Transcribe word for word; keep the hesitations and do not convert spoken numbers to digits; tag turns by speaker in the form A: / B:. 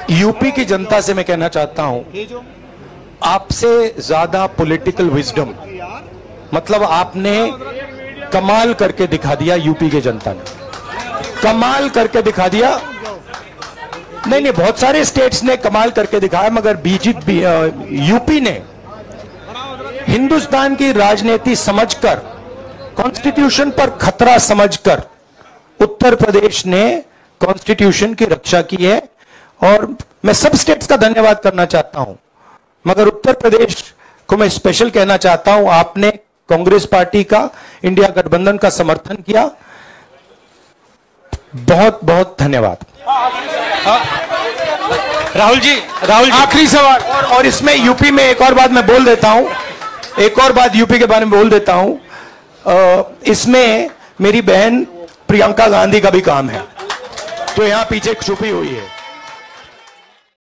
A: UP की जनता से मैं कहना चाहता हूं, आपसे ज्यादा पॉलिटिकल विजडम, मतलब आपने कमाल करके दिखा दिया। यूपी की जनता ने कमाल करके दिखा दिया। नहीं नहीं, बहुत सारे स्टेट्स ने कमाल करके दिखाया, मगर बीजेपी यूपी ने हिंदुस्तान की राजनीति समझकर, कॉन्स्टिट्यूशन पर खतरा समझकर उत्तर प्रदेश ने कॉन्स्टिट्यूशन की रक्षा की है। और मैं सब स्टेट्स का धन्यवाद करना चाहता हूं, मगर उत्तर प्रदेश को मैं स्पेशल कहना चाहता हूं। आपने कांग्रेस पार्टी का, इंडिया गठबंधन का समर्थन किया। बहुत बहुत धन्यवाद।
B: राहुल जी, राहुल जी,
A: आखिरी सवाल। और, और इसमें यूपी में एक और बात मैं बोल देता हूं, एक और बात यूपी के बारे में बोल देता हूं। आ, इसमें मेरी बहन प्रियंका गांधी का भी काम है, तो यहां पीछे छुपी हुई है।